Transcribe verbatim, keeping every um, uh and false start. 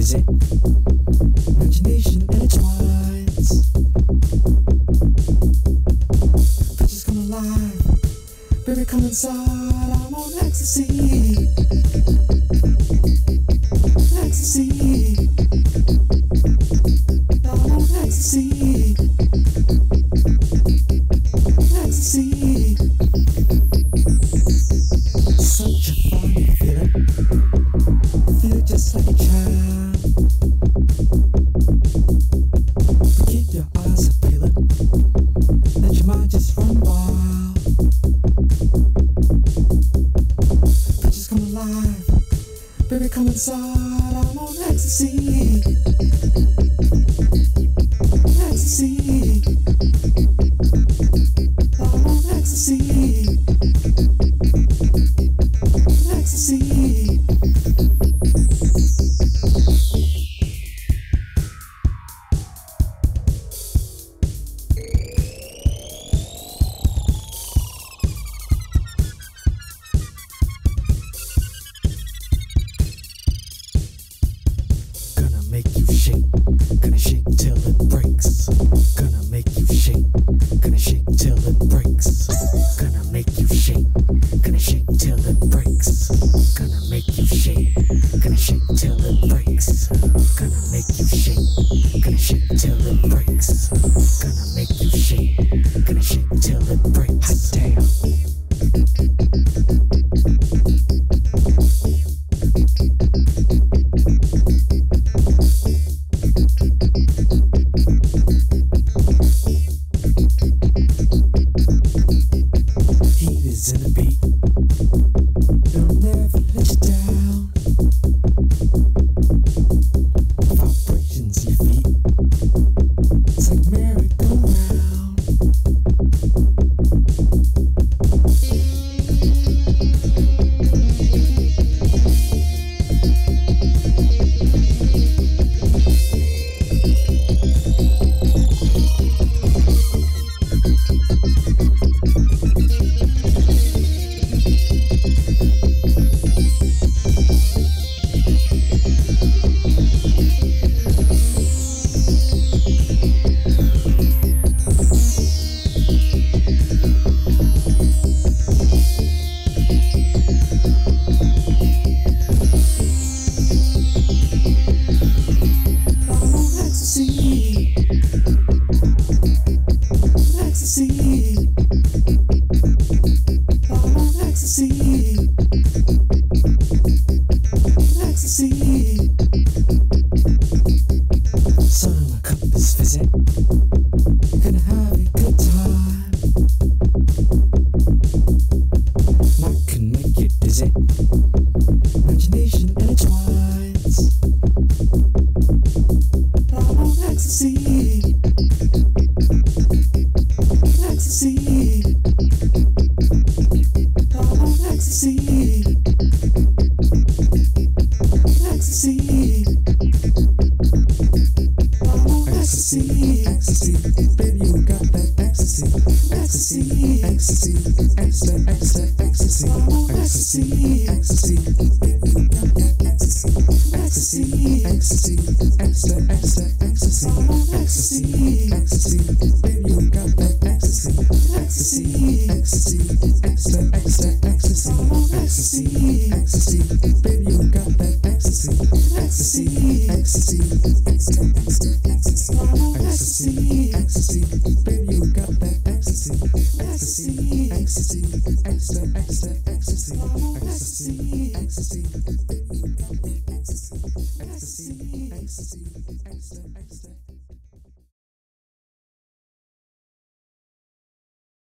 visit. Imagination intertwines. Pictures come alive. Baby, come inside. I'm on ecstasy. Ecstasy. I'm on ecstasy. Ecstasy. Such a funny feeling. Feel just like a child. Keep your eyes appealing. Let your mind just run wild. Pictures come alive. Baby, come inside. I'm on ecstasy. Ecstasy. I'm on ecstasy. Ecstasy. Gonna make you shake, gonna shake till it breaks. Gonna make you shake, gonna shake till it breaks. Gonna make you shake, gonna shake till it breaks. Gonna make you shake, gonna shake till it breaks. Gonna make you shake, gonna shake till it breaks. Gonna make you shake, gonna shake till it breaks. Hot damn. Heat is in the beat. It'll never let you down. Vibrations in your feet. It's like merry-go-round. Ecstasy. I'm on ecstasy. Ecstasy. Sun in my cup is visit. Gonna have a good time. Night can make you dizzy. Imagination intertwines. I'm on ecstasy. Ecstasy. I'm on ecstasy. Ecstasy. I'm on ecstasy. Ecstasy. Baby, you got that ecstasy. Ecstasy. Ecstasy. Extra, extra, ecstasy. I'm on ecstasy. Ecstasy. Baby, you got that ecstasy. Ecstasy. Ecstasy. Extra, extra, ecstasy. I'm on ecstasy. Ecstasy. Baby, you got that ecstasy. Ecstasy, ecstasy, extra, extra, ecstasy. I'm on ecstasy, ecstasy, baby, you got that ecstasy. Ecstasy, ecstasy, extra, extra, ecstasy. I'm on ecstasy, ecstasy, baby, you got that ecstasy. Ecstasy, ecstasy, extra, extra, ecstasy. I'm on ecstasy, ecstasy, baby, you got that ecstasy. Ecstasy, ecstasy, extra, extra.